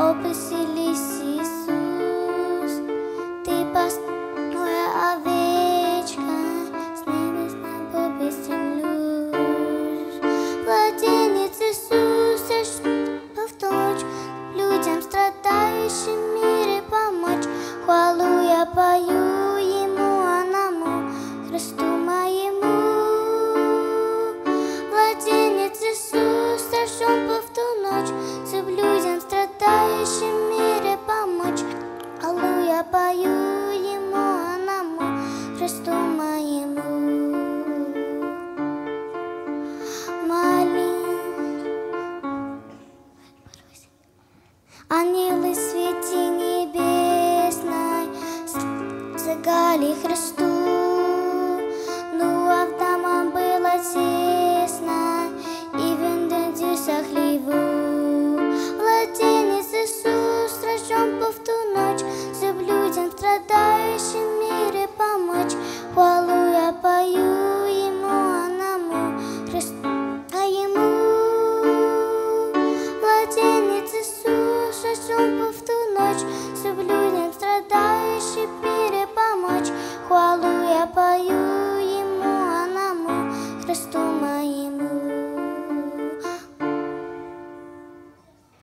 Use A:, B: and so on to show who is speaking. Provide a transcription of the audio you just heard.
A: О, поселись, Иисус, Ты пастушья овечка, с небес на небо стремлюсь. Младенец Иисус, в ночь людям, страдающим в мире, помочь. Хвалу я пою Ему, одному Христу моему. Младенец Иисус рожден был в ту ночь, чтоб людям, страдающим в мире, помочь. Хвалу я пою Ему, одному Христу моему. Ангелы свети небесной, зажигали Христу.